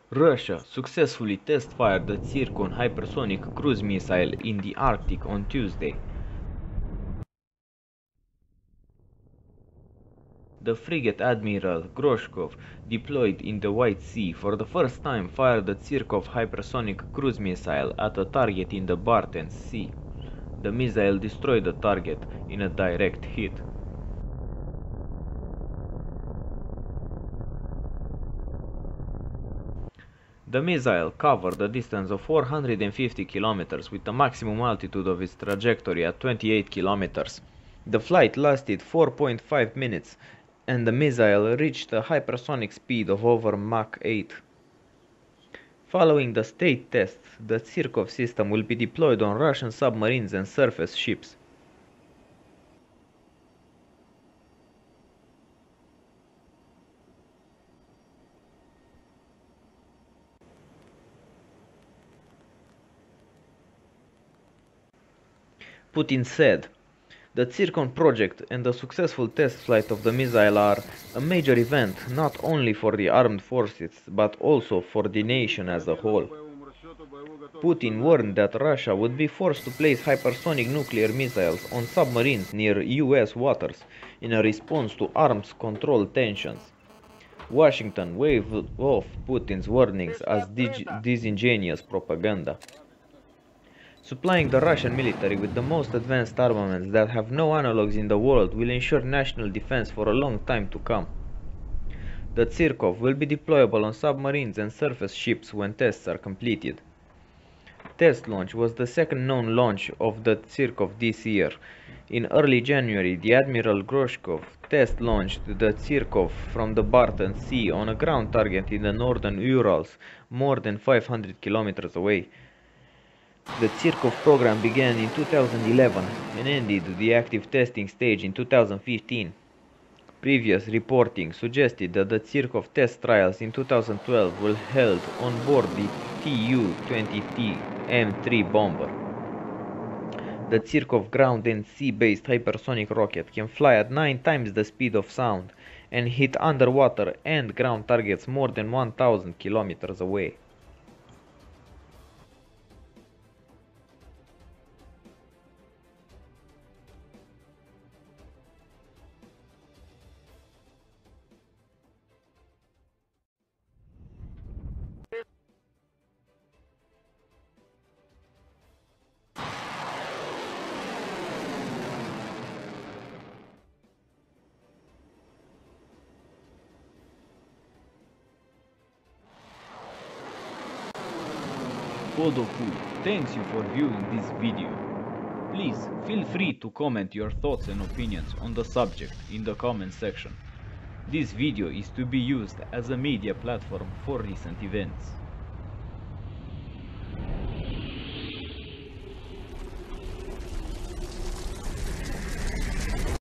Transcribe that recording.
Russia successfully test-fired the Zircon hypersonic cruise missile in the Arctic on Tuesday. The frigate Admiral Groshkov, deployed in the White Sea, for the first time fired the Zirkov hypersonic cruise missile at a target in the Barents Sea. The missile destroyed the target in a direct hit. The missile covered a distance of 450 kilometers with a maximum altitude of its trajectory at 28 kilometers. The flight lasted 4.5 minutes and the missile reached a hypersonic speed of over Mach 8. Following the state tests, the Zirkov system will be deployed on Russian submarines and surface ships. Putin said, "The Zircon project and the successful test flight of the missile are a major event not only for the armed forces but also for the nation as a whole." Putin warned that Russia would be forced to place hypersonic nuclear missiles on submarines near US waters in a response to arms control tensions. Washington waved off Putin's warnings as disingenuous propaganda. Supplying the Russian military with the most advanced armaments that have no analogues in the world will ensure national defense for a long time to come. The Zirkov will be deployable on submarines and surface ships when tests are completed. Test launch was the second known launch of the Zirkov this year. In early January, the Admiral Groshkov test launched the Zirkov from the Barents Sea on a ground target in the northern Urals, more than 500 kilometers away. The Zirkov program began in 2011 and ended the active testing stage in 2015. Previous reporting suggested that the Zirkov test trials in 2012 were held on board the Tu-20T M3 bomber. The Zirkov ground and sea-based hypersonic rocket can fly at 9 times the speed of sound and hit underwater and ground targets more than 1,000 kilometers away. Podoku thanks you for viewing this video. Please feel free to comment your thoughts and opinions on the subject in the comment section. This video is to be used as a media platform for recent events.